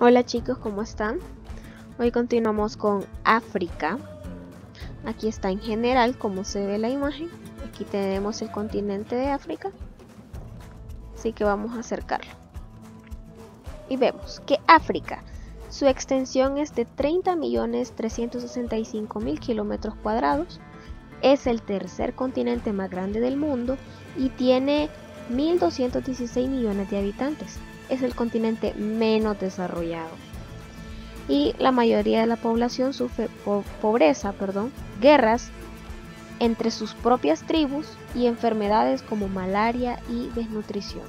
Hola chicos, ¿cómo están? Hoy continuamos con África. Aquí está en general como se ve la imagen. Aquí tenemos el continente de África. Así que vamos a acercarlo. Y vemos que África, su extensión es de 30.365.000 kilómetros cuadrados. Es el tercer continente más grande del mundo y tiene 1.216 millones de habitantes. Es el continente menos desarrollado. Y la mayoría de la población sufre pobreza, guerras entre sus propias tribus y enfermedades como malaria y desnutrición.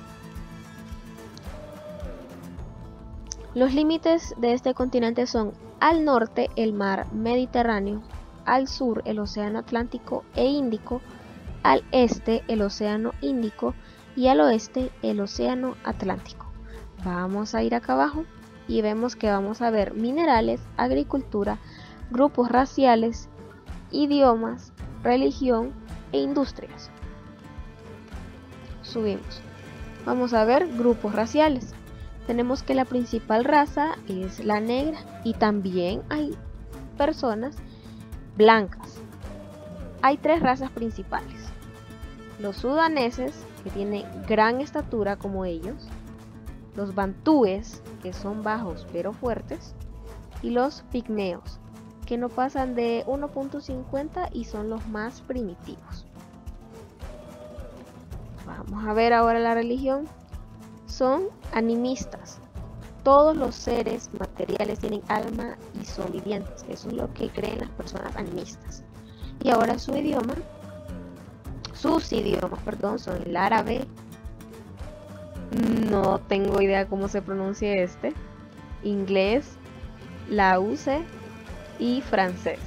Los límites de este continente son: al norte el mar Mediterráneo, al sur el océano Atlántico e Índico, al este el océano Índico y al oeste el océano Atlántico. Vamos a ir acá abajo y vemos que vamos a ver minerales, agricultura, grupos raciales, idiomas, religión e industrias. Subimos. Vamos a ver grupos raciales. Tenemos que la principal raza es la negra y también hay personas blancas. Hay tres razas principales: los sudaneses, que tienen gran estatura como ellos; los bantúes, que son bajos pero fuertes; y los pigmeos, que no pasan de 1.50 y son los más primitivos. Vamos a ver ahora la religión. Son animistas. Todos los seres materiales tienen alma y son vivientes. Eso es lo que creen las personas animistas. Y ahora sus idiomas, son el árabe, no tengo idea cómo se pronuncia inglés, laúse y francés.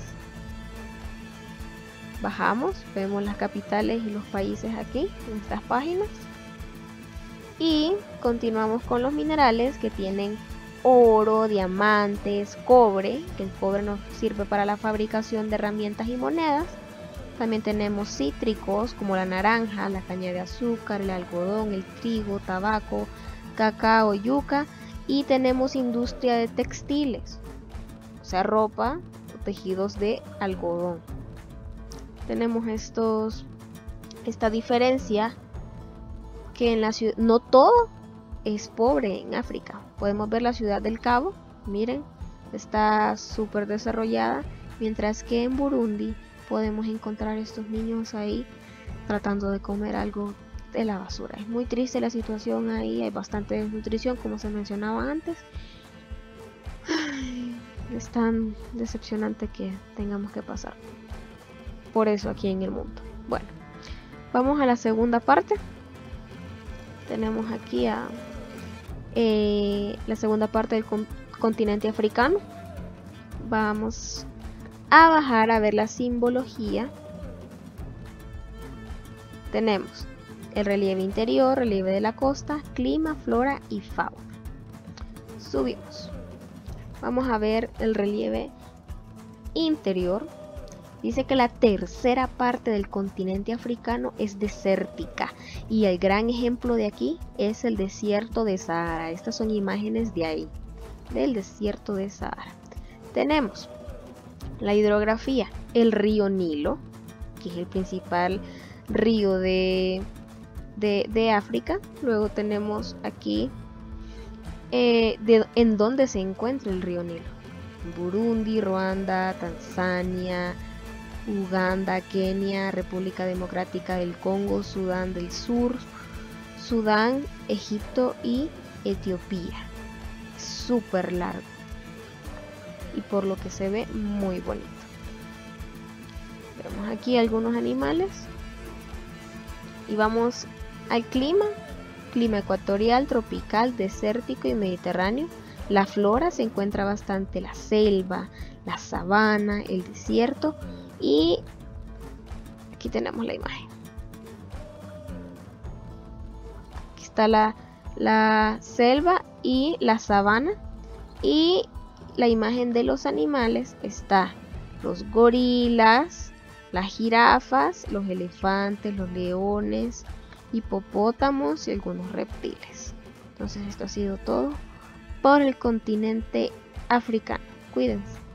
Bajamos, vemos las capitales y los países aquí en estas páginas. Y continuamos con los minerales, que tienen oro, diamantes, cobre, que el cobre nos sirve para la fabricación de herramientas y monedas. También tenemos cítricos como la naranja, la caña de azúcar, el algodón, el trigo, tabaco, cacao, yuca. Y tenemos industria de textiles, o sea, ropa o tejidos de algodón. Tenemos esta diferencia, que en la ciudad no todo es pobre en África. Podemos ver la ciudad del Cabo, miren, está súper desarrollada, mientras que en Burundi podemos encontrar estos niños ahí tratando de comer algo de la basura. Es muy triste la situación ahí, hay bastante desnutrición, como se mencionaba antes. Es tan decepcionante que tengamos que pasar por eso aquí en el mundo. Bueno, vamos a la segunda parte. Tenemos aquí la segunda parte del continente africano. Vamos a bajar a ver la simbología. Tenemos el relieve interior, relieve de la costa, clima, flora y fauna. Subimos. Vamos a ver el relieve interior. Dice que la tercera parte del continente africano es desértica y el gran ejemplo de aquí es el desierto de Sahara. Estas son imágenes de ahí, del desierto de Sahara. Tenemos la hidrografía, el río Nilo, que es el principal río de África. Luego tenemos aquí en dónde se encuentra el río Nilo: Burundi, Ruanda, Tanzania, Uganda, Kenia, República Democrática del Congo, Sudán del Sur, Sudán, Egipto y Etiopía. Súper largo y por lo que se ve muy bonito. Vemos aquí algunos animales y vamos al clima. Clima ecuatorial, tropical, desértico y mediterráneo. La flora se encuentra bastante la selva, la sabana, el desierto. Y aquí tenemos la imagen. Aquí está la selva y la sabana. Y la imagen de los animales está los gorilas, las jirafas, los elefantes, los leones, hipopótamos y algunos reptiles. Entonces esto ha sido todo por el continente africano. Cuídense.